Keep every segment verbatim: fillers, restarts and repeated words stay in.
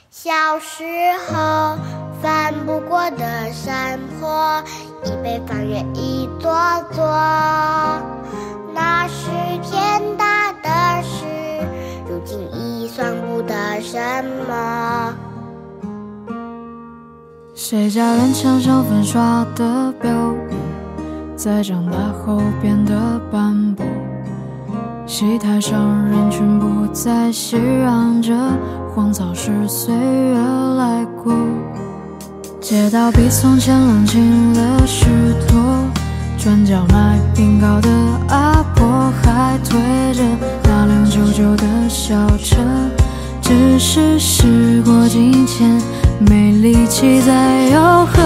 小时候翻不过的山坡，已被翻越一座座。那是天大的事，如今已算不得什么。 谁家人墙上粉刷的标语，在长大后变得斑驳。戏台上人群不再熙攘着，荒草是岁月来过。街道比从前冷清了许多，转角卖冰糕的阿婆还推着那辆旧旧的小车，只是时过境迁，没力气再吆喝。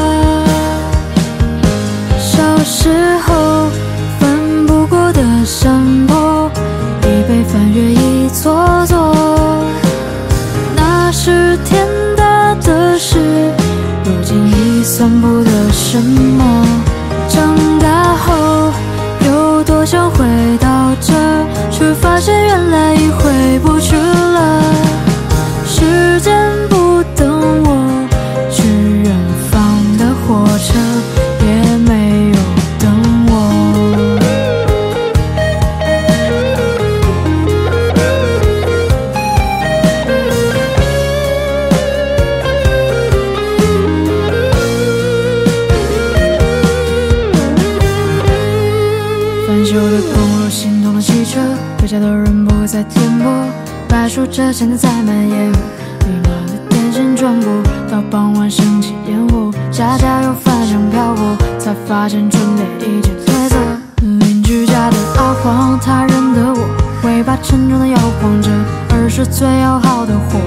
小时候翻不过的山坡，已被翻越一座座。那是天大的事，如今已算不得什么。长大后有多想回到这儿，却发现原来已回不去了。时间不等我，去远方的火车也没有等我。翻修的公路，心动的汽车，回家的人不再颠簸，白树遮现在在蔓延。绿马的电线转过，到傍晚升起烟火，家家有饭香飘过，才发现春天已经褪色。邻居家的阿黄，他认得我，尾巴沉重的摇晃着，儿时最要好的火